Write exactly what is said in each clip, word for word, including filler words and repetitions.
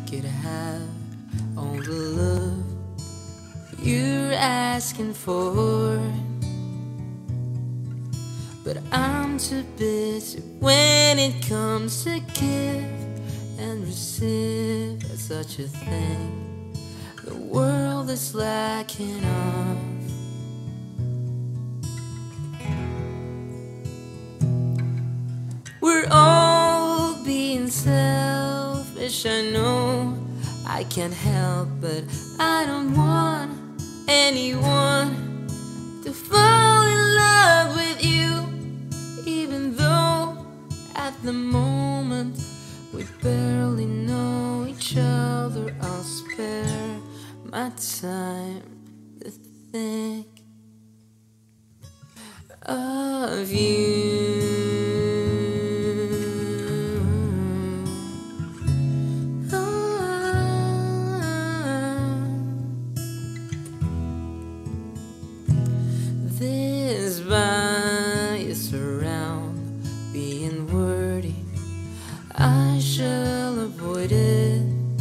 could have all the love you're asking for, but I'm too busy when it comes to give and receive. As such a thing the world is lacking of. We're all being selfish, I know. I can't help, but I don't want anyone to fall in love with you, even though at the moment we barely know each other. I'll spare my time to think of you. This bias around being wordy, I shall avoid it,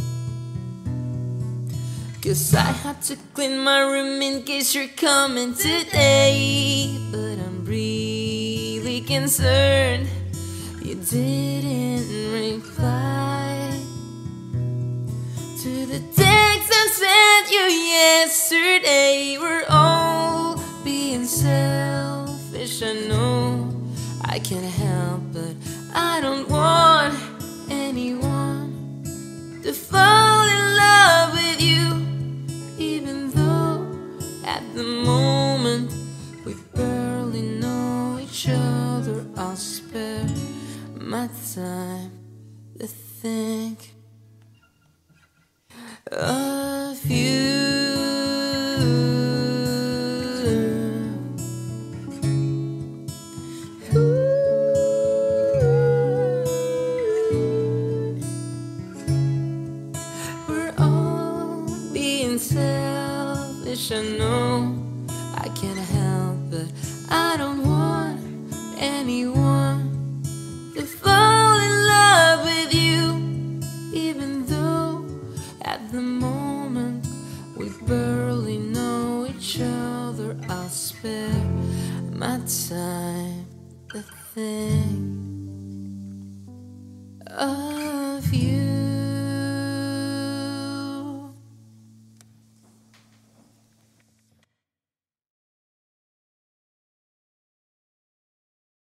'cause I had to clean my room in case you're coming today. But I'm really concerned you didn't reply to the text I sent you yesterday. We're all being selfish, I know. I can't help, but I don't want anyone to fall in love with you, even though at the moment we barely know each other. I'll spare my time to think of you. Selfish, I know. I can't help, but I don't want anyone to fall in love with you, even though at the moment we barely know each other. I'll spare my time to think of